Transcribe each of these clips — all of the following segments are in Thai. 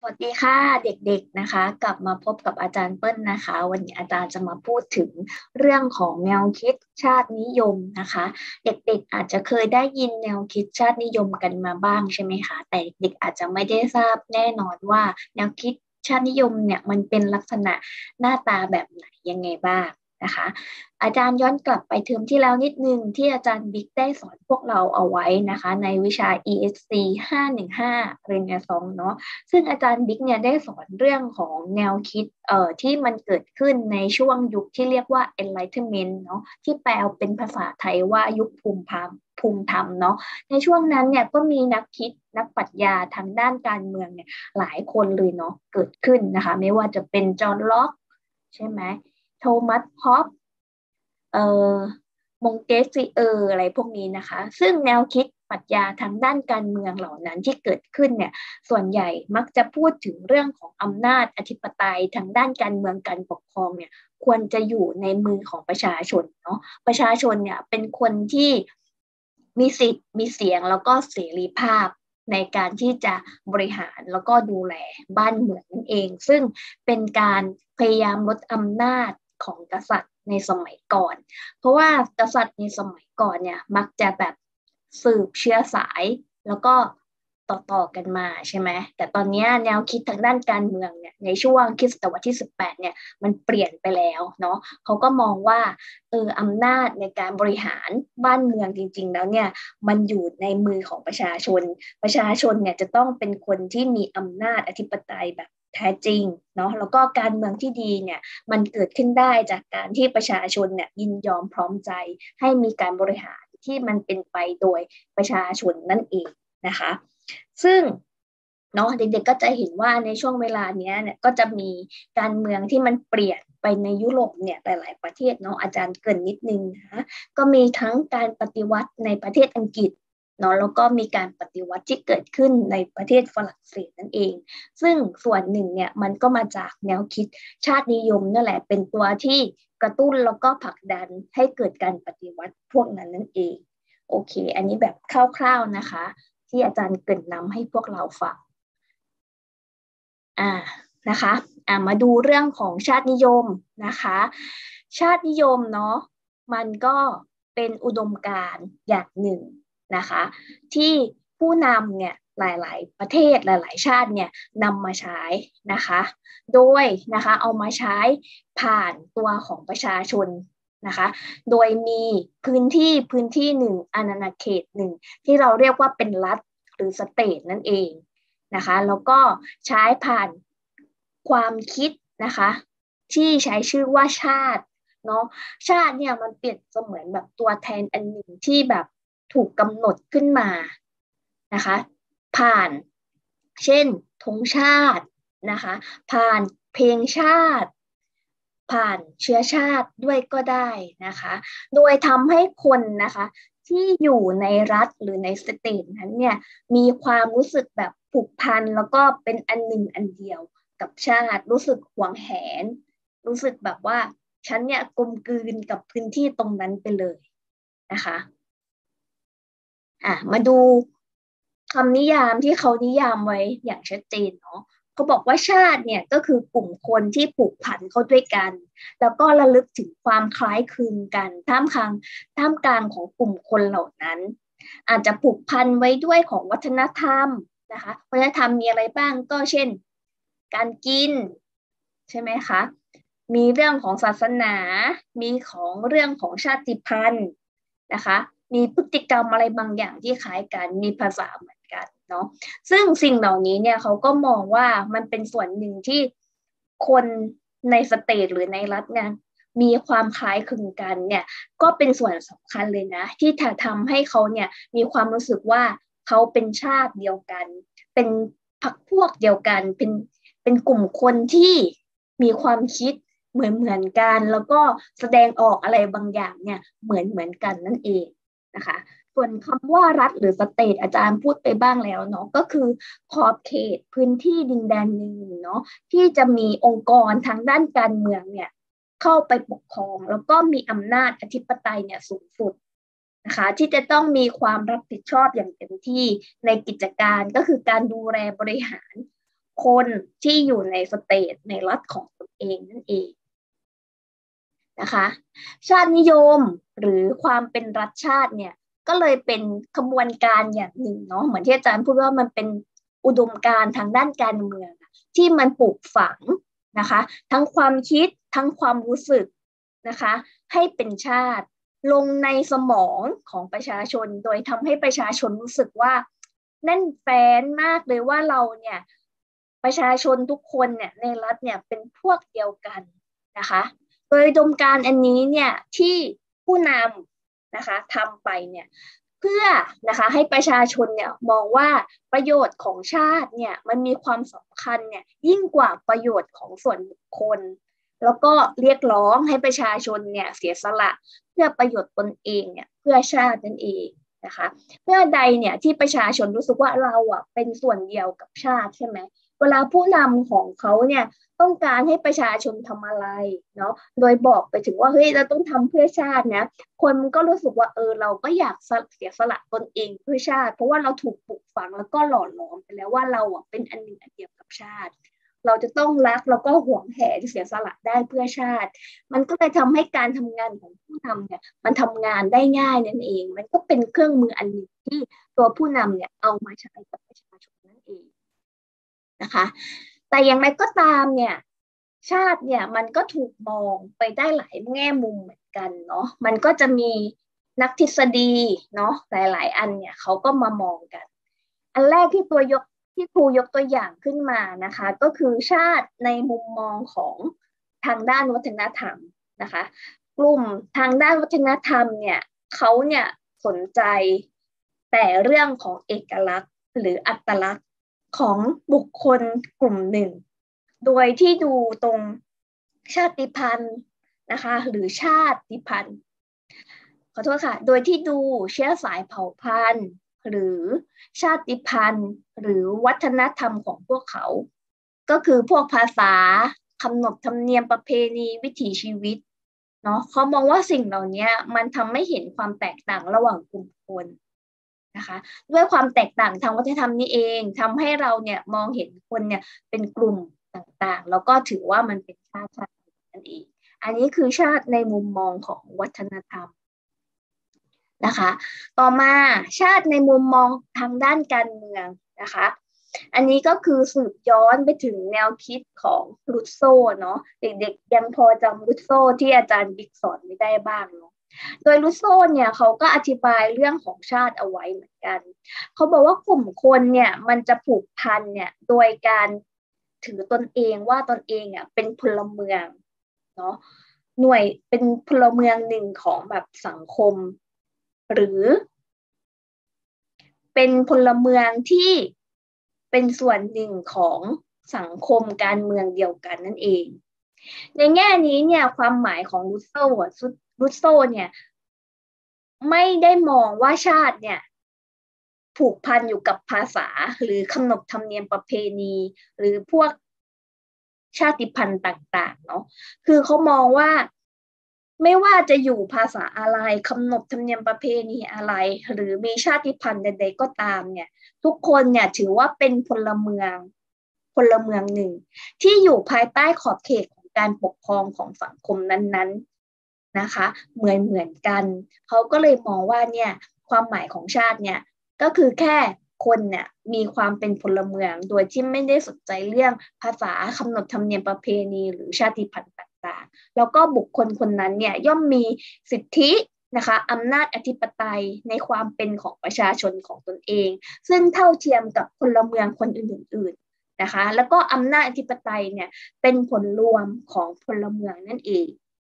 สวัสดีค่ะเด็กๆนะคะกลับมาพบกับอาจารย์เปิ้ลนะคะวันนี้อาจารย์จะมาพูดถึงเรื่องของแนวคิดชาตินิยมนะคะเด็กๆอาจจะเคยได้ยินแนวคิดชาตินิยมกันมาบ้างใช่ไหมคะแต่เด็กๆอาจจะไม่ได้ทราบแน่นอนว่าแนวคิดชาตินิยมเนี่ยมันเป็นลักษณะหน้าตาแบบไหนยังไงบ้างนะคะอาจารย์ย้อนกลับไปเทอมที่แล้วนิดนึงที่อาจารย์บิ๊กได้สอนพวกเราเอาไว้นะคะในวิชา ESC 515เรียนการสองเนาะ ซึ่งอาจารย์บิ๊กเนี่ยได้สอนเรื่องของแนวคิดที่มันเกิดขึ้นในช่วงยุคที่เรียกว่า Enlightenment เนาะที่แปลเป็นภาษาไทยว่ายุคภูมิธรรมเนาะในช่วงนั้นเนี่ยก็มีนักคิดนักปรัชญาทางด้านการเมืองเนี่ยหลายคนเลยเนาะเกิดขึ้นนะคะไม่ว่าจะเป็นจอห์นล็อกใช่ไหมโทมัสฮอป เอ่อมงเตสซีอะไรพวกนี้นะคะซึ่งแนวคิดปรัชญาทางด้านการเมืองเหล่านั้นที่เกิดขึ้นเนี่ยส่วนใหญ่มักจะพูดถึงเรื่องของอำนาจอธิปไตยทางด้านการเมืองการปกครองเนี่ยควรจะอยู่ในมือของประชาชนเนาะประชาชนเนี่ยเป็นคนที่มีสิทธิ์มีเสียงแล้วก็เสรีภาพในการที่จะบริหารแล้วก็ดูแลบ้านเมืองนั่นเองซึ่งเป็นการพยายามลดอำนาจของกษัตริย์ในสมัยก่อน เพราะว่ากษัตริย์ในสมัยก่อนเนี่ยมักจะแบบสืบเชื้อสายแล้วก็ต่อกันมาใช่ไหมแต่ตอนนี้แนวคิดทางด้านการเมืองเนี่ยในช่วงคริสตศตวรรษที่18เนี่ยมันเปลี่ยนไปแล้วเนาะเขาก็มองว่าอำนาจในการบริหารบ้านเมืองจริงๆแล้วเนี่ยมันอยู่ในมือของประชาชนประชาชนเนี่ยจะต้องเป็นคนที่มีอำนาจอธิปไตยแบบแท้จริงเนาะแล้วก็การเมืองที่ดีเนี่ย มันเกิดขึ้นได้จากการที่ประชาชนเนี่ยยินยอมพร้อมใจให้มีการบริหารที่มันเป็นไปโดยประชาชนนั่นเองนะคะซึ่งเนาะเด็กๆก็จะเห็นว่าในช่วงเวลาเนี้ยเนี่ยก็จะมีการเมืองที่มันเปลี่ยนไปในยุโรปเนี่ยหลายๆประเทศเนาะอาจารย์เกริ่นนิดนึงนะก็มีทั้งการปฏิวัติในประเทศอังกฤษเนาะแล้วก็มีการปฏิวัติที่เกิดขึ้นในประเทศฝรั่งเศสนั่นเองซึ่งส่วนหนึ่งเนี่ยมันก็มาจากแนวคิด ชาตินิยมนั่นแหละเป็นตัวที่กระตุ้นแล้วก็ผลักดันให้เกิดการปฏิวัติพวกนั้นนั่นเองโอเคอันนี้แบบคร่าวๆนะคะที่อาจารย์เกริ่นนำให้พวกเราฟังอ่านะคะมาดูเรื่องของชาตินิยมนะคะชาตินิยมเนาะมันก็เป็นอุดมการณ์อย่างหนึ่งนะคะที่ผู้นำเนี่ยหลายๆประเทศหลายๆชาติเนี่ยนำมาใช้นะคะโดยนะคะเอามาใช้ผ่านตัวของประชาชนนะคะโดยมีพื้นที่หนึ่งอาณาเขตหนึ่งที่เราเรียกว่าเป็นรัฐหรือสเตทนั่นเองนะคะแล้วก็ใช้ผ่านความคิดนะคะที่ใช้ชื่อว่าชาติเนาะชาติเนี่ยมันเปรียบเสมือนแบบตัวแทนอันหนึ่งที่แบบถูกกำหนดขึ้นมานะคะผ่านเช่นธงชาตินะคะผ่านเพลงชาติผ่านเชื้อชาติด้วยก็ได้นะคะโดยทำให้คนนะคะที่อยู่ในรัฐหรือในสเตทนั้นเนี่ยมีความรู้สึกแบบผูกพันแล้วก็เป็นอันหนึ่งอันเดียวกับชาติรู้สึกหวงแหนรู้สึกแบบว่าฉันเนี่ยกลมกลืนกับพื้นที่ตรงนั้นไปเลยนะคะมาดูคำนิยามที่เขานิยามไว้อย่างชัดเจนเนาะเขาบอกว่าชาติเนี่ยก็คือกลุ่มคนที่ผูกพันเข้าด้วยกันแล้วก็ระลึกถึงความคล้ายคลึงกันท่ามกลางของกลุ่มคนเหล่านั้นอาจจะผูกพันไว้ด้วยของวัฒนธรรมนะคะวัฒนธรรมมีอะไรบ้างก็เช่นการกินใช่ไหมคะมีเรื่องของศาสนามีของเรื่องของชาติพันธุ์นะคะมีพฤติกรรมอะไรบางอย่างที่คล้ายกันมีภาษาเหมือนกันเนาะซึ่งสิ่งเหล่านี้เนี่ยเขาก็มองว่ามันเป็นส่วนหนึ่งที่คนในสเตทหรือในรัฐเนี่ยมีความคล้ายคลึงกันเนี่ยก็เป็นส่วนสำคัญเลยนะที่จะทำให้เขาเนี่ยมีความรู้สึกว่าเขาเป็นชาติเดียวกันเป็นพรรคพวกเดียวกันเป็นกลุ่มคนที่มีความคิดเหมือนกันแล้วก็แสดงออกอะไรบางอย่างเนี่ยเหมือนกันนั่นเองนะคะส่วนคำว่ารัฐหรือสเตทอาจารย์พูดไปบ้างแล้วเนาะก็คือขอบเขตพื้นที่ดินแดนหนึ่งเนาะที่จะมีองค์กรทางด้านการเมืองเนี่ยเข้าไปปกครองแล้วก็มีอำนาจอธิปไตยเนี่ยสูงสุดนะคะที่จะต้องมีความรับผิดชอบอย่างเต็มที่ในกิจการก็คือการดูแลบริหารคนที่อยู่ในสเตทในรัฐของตนเองนั่นเองนะคะชาตินิยมหรือความเป็นรัฐชาติเนี่ยก็เลยเป็นขบวนการอย่างหนึ่งเนาะเหมือนที่อาจารย์พูดว่ามันเป็นอุดมการณ์ทางด้านการเมืองที่มันปลูกฝังนะคะทั้งความคิดทั้งความรู้สึกนะคะให้เป็นชาติลงในสมองของประชาชนโดยทำให้ประชาชนรู้สึกว่าแน่นแฟ้นมากเลยว่าเราเนี่ยประชาชนทุกคนเนี่ยในรัฐเนี่ยเป็นพวกเดียวกันนะคะโดยอุดมการณ์อันนี้เนี่ยที่ผู้นำนะคะทำไปเนี่ยเพื่อนะคะให้ประชาชนเนี่ยมองว่าประโยชน์ของชาติเนี่ยมันมีความสำคัญเนี่ยยิ่งกว่าประโยชน์ของส่วนบุคคลแล้วก็เรียกร้องให้ประชาชนเนี่ยเสียสละเพื่อประโยชน์ตนเองเนี่ยเพื่อชาตินั่นเองนะคะเมื่อใดเนี่ยที่ประชาชนรู้สึกว่าเราอ่ะเป็นส่วนเดียวกับชาติใช่ไหมเวลาผู้นำของเขาเนี่ยต้องการให้ประชาชนทำอะไรเนาะโดยบอกไปถึงว่าเฮ้ยเราต้องทำเพื่อชาตินะคนก็รู้สึกว่าเราก็อยากเสียสละตนเองเพื่อชาติเพราะว่าเราถูกปลูกฝังแล้วก็หล่อหลอมไปแล้วว่าเราอ่ะเป็นอันหนึ่งอันเดียวกับชาติเราจะต้องรักแล้วก็หวงแหนเสียสละได้เพื่อชาติมันก็เลยทำให้การทำงานของผู้นำเนี่ยมันทำงานได้ง่ายนั่นเองมันก็เป็นเครื่องมืออันหนึ่งที่ตัวผู้นำเนี่ยเอามาใช้กับประชาชนนั่นเองนะคะแต่อย่างไรก็ตามเนี่ยชาติเนี่ยมันก็ถูกมองไปได้หลายแง่มุมเหมือนกันเนาะมันก็จะมีนักทฤษฎีเนาะหลายๆอันเนี่ยเขาก็มามองกันอันแรกที่ครูยกตัวอย่างขึ้นมานะคะก็คือชาติในมุมมองของทางด้านวัฒนธรรมนะคะกลุ่มทางด้านวัฒนธรรมเนี่ยเขาเนี่ยสนใจแต่เรื่องของเอกลักษณ์หรืออัตลักษณ์ของบุคคลกลุ่มหนึ่งโดยที่ดูตรงชาติพันธุ์นะคะหรือชาติพันธุ์ขอโทษค่ะโดยที่ดูเชื้อสายเผ่าพันธุ์หรือชาติพันธุ์หรือวัฒนธรรมของพวกเขาก็คือพวกภาษาขนบธรรมเนียมประเพณีวิถีชีวิตเนาะเขามองว่าสิ่งเหล่านี้มันทำให้เห็นความแตกต่างระหว่างกลุ่มคนนะคะด้วยความแตกต่างทางวัฒนธรรมนี้เองทำให้เราเนี่ยมองเห็นคนเนี่ยเป็นกลุ่มต่างๆแล้วก็ถือว่ามันเป็นชาตินั่นเองอันนี้คือชาติในมุมมองของวัฒนธรรมนะคะต่อมาชาติในมุมมองทางด้านการเมืองนะคะอันนี้ก็คือสืบย้อนไปถึงแนวคิดของรูสโซเนาะเด็กๆยังพอจำรูสโซที่อาจารย์บิ๊กสอนไม่ได้บ้างเนาะโดยรูสโซเนี่ยเขาก็อธิบายเรื่องของชาติเอาไว้เหมือนกันเขาบอกว่ากลุ่มคนเนี่ยมันจะผูกพันเนี่ยโดยการถือตนเองว่าตนเองอ่ะเป็นพลเมืองเนาะหน่วยเป็นพลเมืองหนึ่งของแบบสังคมหรือเป็นพลเมืองที่เป็นส่วนหนึ่งของสังคมการเมืองเดียวกันนั่นเองในแง่นี้เนี่ยความหมายของรูสโซเนี่ยไม่ได้มองว่าชาติเนี่ยผูกพันอยู่กับภาษาหรือขนบธรรมเนียมประเพณีหรือพวกชาติพันธุ์ต่างๆเนาะคือเขามองว่าไม่ว่าจะอยู่ภาษาอะไรขนบธรรมเนียมประเพณีอะไรหรือมีชาติพันธุ์ใดๆก็ตามเนี่ยทุกคนเนี่ยถือว่าเป็นพลเมืองหนึ่งที่อยู่ภายใต้ขอบเขตของการปกครองของสังคมนั้นๆนะคะเหมือนกันเขาก็เลยมองว่าเนี่ยความหมายของชาติเนี่ยก็คือแค่คนเนี่ยมีความเป็นพลเมืองโดยที่ไม่ได้สนใจเรื่องภาษาขนบธรรมเนียมประเพณีหรือชาติพันธุ์ต่างๆแล้วก็บุคคลคนนั้นเนี่ยย่อมมีสิทธินะคะอำนาจอธิปไตยในความเป็นของประชาชนของตนเองซึ่งเท่าเทียมกับพลเมืองคนอื่นๆนะคะแล้วก็อำนาจอธิปไตยเนี่ยเป็นผลรวมของพลเมืองนั่นเอง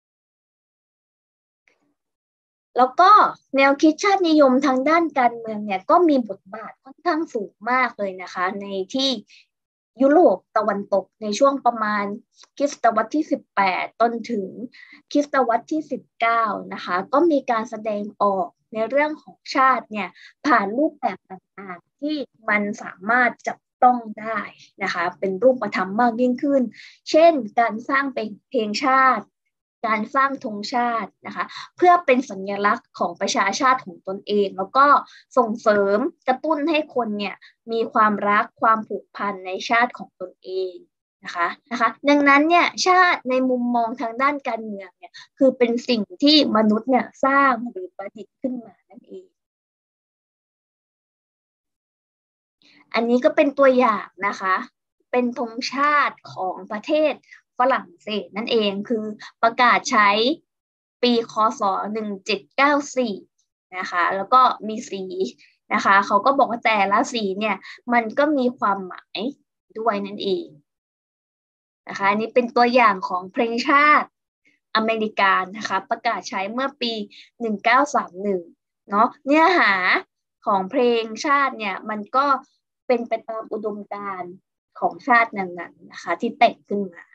แล้วก็แนวคิดชาตินิยมทางด้านการเมืองเนี่ยก็มีบทบาทค่อนข้างสูงมากเลยนะคะในที่ยุโรปตะวันตกในช่วงประมาณคริสตวรรษที่18ต้นถึงคริสตวรรษที่19นะคะก็มีการแสดงออกในเรื่องของชาติเนี่ยผ่านรูปแบบต่างๆที่มันสามารถจับต้องได้นะคะเป็นรูปธรรมมากยิ่งขึ้นเช่นการสร้างเพลงชาติการสร้างธงชาตินะคะเพื่อเป็นสัญลักษณ์ของประชาชาติของตนเองแล้วก็ส่งเสริมกระตุ้นให้คนเนี่ยมีความรักความผูกพันในชาติของตนเองนะคะดังนั้นเนี่ยชาติในมุมมองทางด้านการเมืองเนี่ยคือเป็นสิ่งที่มนุษย์เนี่ยสร้างหรือประดิษฐ์ขึ้นมานั่นเองอันนี้ก็เป็นตัวอย่างนะคะเป็นธงชาติของประเทศฝรั่งเศสนั่นเองคือประกาศใช้ปีคศ1794นะคะแล้วก็มีสีนะคะเขาก็บอกว่าแต่ละสีเนี่ยมันก็มีความหมายด้วยนั่นเองนะคะอันนี้เป็นตัวอย่างของเพลงชาติอเมริกันนะคะประกาศใช้เมื่อปี1931เนาะเนื้อหาของเพลงชาติเนี่ยมันก็เป็นไปตามอุดมการณ์ของชาตินั้นๆนะคะที่แต่งขึ้นมา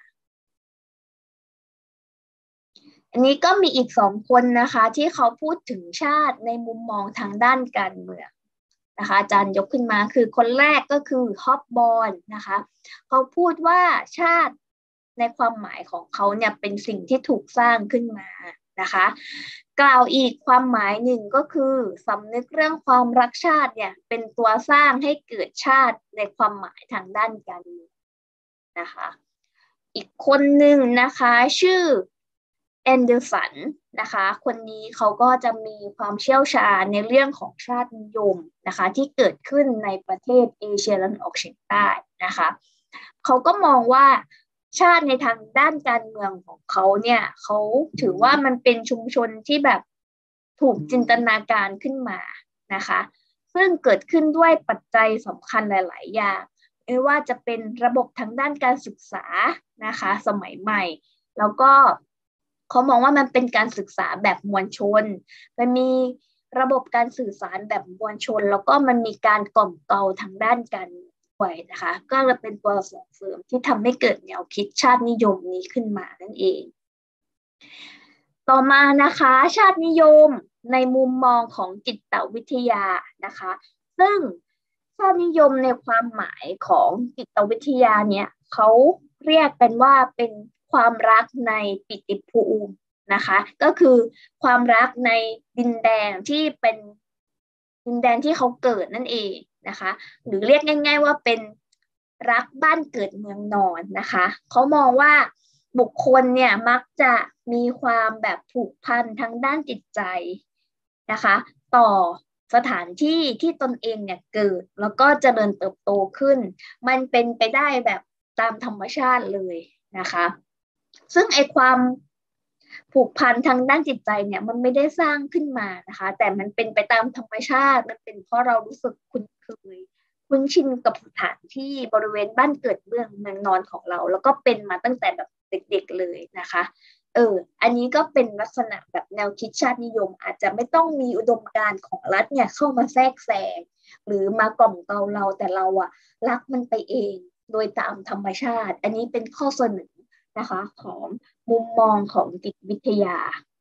อันนี้ก็มีอีก2 คนนะคะที่เขาพูดถึงชาติในมุมมองทางด้านการเมืองนะคะอาจารย์ยกขึ้นมาคือคนแรกก็คือฮอบบอนนะคะเขาพูดว่าชาติในความหมายของเขาเนี่ยเป็นสิ่งที่ถูกสร้างขึ้นมานะคะกล่าวอีกความหมายหนึ่งก็คือสำนึกเรื่องความรักชาติเนี่ยเป็นตัวสร้างให้เกิดชาติในความหมายทางด้านการเมืองนะคะอีกคนหนึ่งนะคะชื่อแอนเดอร์สันนะคะคนนี้เขาก็จะมีความเชี่ยวชาญในเรื่องของชาตินิยมนะคะที่เกิดขึ้นในประเทศเอเชียตะวันออกเฉียงใต้นะคะเขาก็มองว่าชาติในทางด้านการเมืองของเขาเนี่ยเขาถือว่ามันเป็นชุมชนที่แบบถูกจินตนาการขึ้นมานะคะซึ่งเกิดขึ้นด้วยปัจจัยสำคัญหลายๆอย่างไม่ว่าจะเป็นระบบทางด้านการศึกษานะคะสมัยใหม่แล้วก็เขามองว่ามันเป็นการศึกษาแบบมวลชนมันมีระบบการสื่อสารแบบมวลชนแล้วก็มันมีการกล่อมเกลาทางด้านการด้วยนะคะก็เลยเป็นตัวส่งเสริมที่ทำให้เกิดแนวคิดชาตินิยมนี้ขึ้นมานั่นเองต่อมานะคะชาตินิยมในมุมมองของจิตวิทยานะคะซึ่งชาตินิยมในความหมายของจิตวิทยาเนี่ยเขาเรียกกันว่าเป็นความรักในปิติภูมินะคะก็คือความรักในดินแดนที่เป็นดินแดนที่เขาเกิดนั่นเองนะคะหรือเรียกง่ายๆว่าเป็นรักบ้านเกิดเมืองนอนนะคะเขามองว่าบุคคลเนี่ยมักจะมีความแบบผูกพันทางด้านจิตใจนะคะต่อสถานที่ที่ตนเองเนี่ยเกิดแล้วก็เจริญเติบโตขึ้นมันเป็นไปได้แบบตามธรรมชาติเลยนะคะซึ่งไอความผูกพันทางด้านจิตใจเนี่ยมันไม่ได้สร้างขึ้นมานะคะแต่มันเป็นไปตามธรรมชาติมันเป็นเพราะเรารู้สึกคุ้นเคยคุ้นชินกับสถานที่บริเวณบ้านเกิดเมืองนอนของเราแล้วก็เป็นมาตั้งแต่แบบเด็กๆเลยนะคะอันนี้ก็เป็นลักษณะแบบแนวคิดชาตินิยมอาจจะไม่ต้องมีอุดมการณ์ของรัฐเนี่ยเข้ามาแทรกแซงหรือมากล่อมเกลาเราแต่เราอะรักมันไปเองโดยตามธรรมชาติอันนี้เป็นข้อเสนอนะคะของมุมมองของจิตวิทยา